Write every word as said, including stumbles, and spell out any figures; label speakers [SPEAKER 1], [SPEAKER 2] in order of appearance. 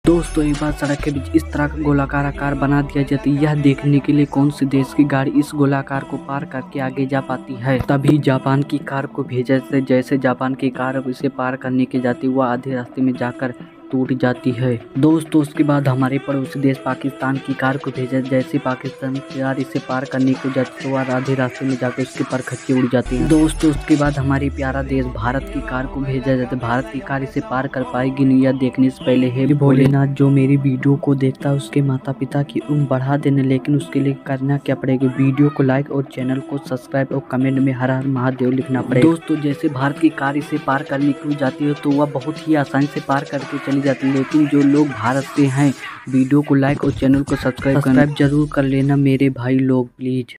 [SPEAKER 1] दोस्तों एक बार सड़क के बीच इस तरह का गोलाकार आकार बना दिया जाता है, यह देखने के लिए कौन से देश की गाड़ी इस गोलाकार को पार करके आगे जा पाती है। तभी जापान की कार को भेजा जाता है। जैसे जापान की कार इसे पार करने के जाती है, वह आधे रास्ते में जाकर टूट जाती है। दोस्तों उसके बाद हमारे पड़ोसी देश पाकिस्तान की कार को भेजा। जैसे पाकिस्तान की कार इसे पार करने को जाती तो वह आधे रास्ते में जाकर उसके पर खच्चे उड़ जाते हैं। दोस्तों उसके बाद हमारी प्यारा देश भारत की कार को भेजा जाता है। भारत की कार इसे पार कर पाएगी नहीं, यह देखने से पहले है भोलेनाथ जो मेरी वीडियो को देखता है उसके माता पिता की उम्र बढ़ा देने, लेकिन उसके लिए करना क्या पड़ेगा, वीडियो को लाइक और चैनल को सब्सक्राइब और कमेंट में हर हर महादेव लिखना पड़ेगा। दोस्तों जैसे भारत की कार इसे पार करने को जाती है तो वह बहुत ही आसानी से पार करके चली जाती है, लेकिन जो लोग भारत से हैं वीडियो को लाइक और चैनल को सब्सक्राइब सब्सक्राइब जरूर कर लेना मेरे भाई लोग प्लीज।